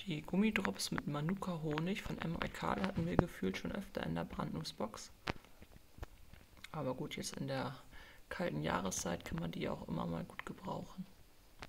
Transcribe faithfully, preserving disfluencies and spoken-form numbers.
Die Gummidrops mit Manuka-Honig von Emrekal hatten wir gefühlt schon öfter in der Brandnussbox. Aber gut, jetzt in der kalten Jahreszeit kann man die auch immer mal gut gebrauchen.